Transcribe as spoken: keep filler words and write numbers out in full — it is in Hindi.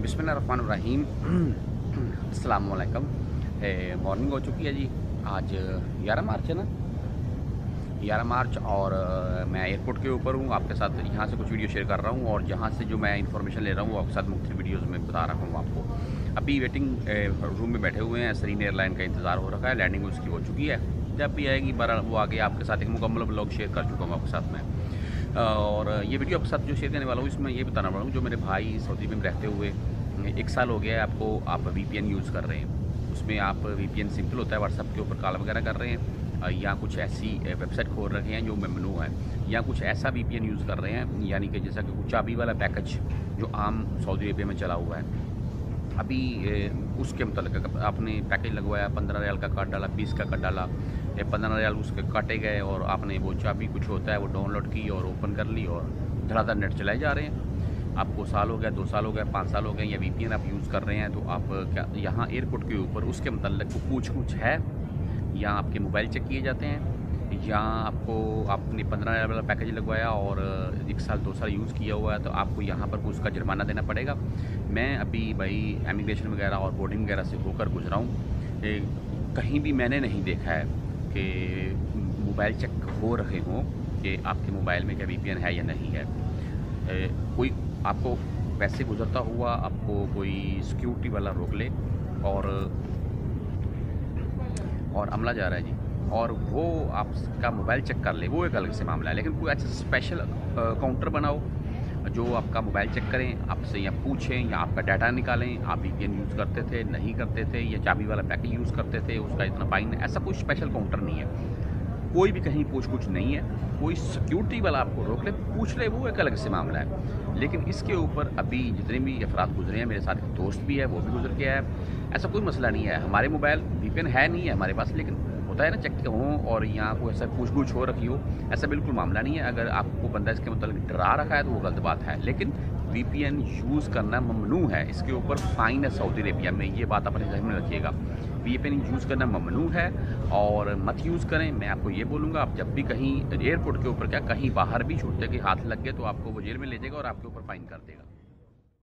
बिस्मिल्लाहिर्रहमानिर्रहीम। अस्सलाम वालेकुम। मॉर्निंग हो चुकी है जी। आज ग्यारह मार्च है ना, ग्यारह मार्च और मैं एयरपोर्ट के ऊपर हूँ। आपके साथ यहाँ से कुछ वीडियो शेयर कर रहा हूँ और जहाँ से जो मैं इन्फॉर्मेशन ले रहा हूँ वो आपके साथ मुख्तलिफ वीडियोज़ में बता रहा हूँ आपको। अभी वेटिंग रूम में बैठे हुए हैं। सरीन एयरलाइन का इंतज़ार हो रखा है। लैंडिंग उसकी हो चुकी है। जब भी आएगी बारह वो आगे आपके साथ एक मुकम्मल ब्लॉग शेयर कर चुका हूँ आपके साथ में। और ये वीडियो आपके साथ जो शेयर करने वाला हूँ इसमें ये बताना वाला हूँ, जो मेरे भाई सऊदी में रहते हुए एक साल हो गया है, आपको आप वीपीएन यूज़ कर रहे हैं। उसमें आप वीपीएन सिंपल होता है, व्हाट्सएप के ऊपर कॉल वगैरह कर रहे हैं, या कुछ ऐसी वेबसाइट खोल रखे हैं जो ममनू है, या कुछ ऐसा वीपीएन यूज़ कर रहे हैं, यानी कि जैसा कि कुछ चाबी वाला पैकेज जो आम सऊदी अरेबिया में चला हुआ है। अभी उसके मतलब आपने पैकेज लगवाया, पंद्रह रियाल का कार्ड डाला, बीस का कार्ड डाला, पंद्रह रियाल उसके काटे गए और आपने वो चाबी कुछ होता है वो डाउनलोड की और ओपन कर ली और धड़ाधड़ नेट चलाए जा रहे हैं। आपको साल हो गया, दो साल हो गया, पाँच साल हो गए, या वीपीएन आप यूज़ कर रहे हैं, तो आप क्या यहाँ एयरपोर्ट के ऊपर उसके मतलब पूछ कुछ है, या आपके मोबाइल चेक किए जाते हैं, या आपको आपने पंद्रह हज़ार वाला पैकेज लगवाया और एक साल दो साल यूज़ किया हुआ है तो आपको यहाँ पर उसका जुर्माना देना पड़ेगा। मैं अभी भाई इमिग्रेशन वगैरह और बोर्डिंग वगैरह से होकर गुजरा हूँ। कहीं भी मैंने नहीं देखा है कि मोबाइल चेक हो रहे हों कि आपके मोबाइल में क्या वीपीएन है या नहीं है। ए, कोई आपको वैसे गुजरता हुआ आपको कोई सिक्योरिटी वाला रोक ले और और अमला जा रहा है जी, और वो आपका मोबाइल चेक कर ले, वो एक अलग से मामला है। लेकिन कोई ऐसा स्पेशल काउंटर बनाओ जो आपका मोबाइल चेक करें, आपसे या पूछें या आपका डाटा निकालें, आप वीपीएन यूज़ करते थे नहीं करते थे, या चाबी वाला पैकेज यूज़ करते थे, उसका इतना फाइन है। ऐसा कोई स्पेशल काउंटर नहीं है, कोई भी कहीं पूछ कुछ नहीं है। कोई सिक्योरिटी वाला आपको रोक ले, पूछ ले, वो एक अलग से मामला है। लेकिन इसके ऊपर अभी जितने भी अफराद गुजरे हैं, मेरे साथ एक दोस्त भी है, वो भी गुजर गया है, ऐसा कोई मसला नहीं है। हमारे मोबाइल वीपीएन है नहीं है हमारे पास, लेकिन होता है ना चेक हो और यहाँ कोई ऐसा पूछ गुछ हो रखी हो, ऐसा बिल्कुल मामला नहीं है। अगर आपको बंदा इसके मतलब डरा रखा है तो वो गलत बात है, लेकिन वीपीएन यूज़ करना ममनू है। इसके ऊपर फ़ाइन है सऊदी अरेबिया में, ये बात अपने ज़हन में रखिएगा। वीपीएन यूज़ करना ममनू है और मत यूज़ करें। मैं आपको ये बोलूँगा, आप जब भी कहीं एयरपोर्ट के ऊपर क्या कहीं बाहर भी छूटते कि हाथ लग गए तो आपको वो जेल में ले जाएगा और आपके ऊपर फ़ाइन कर देगा।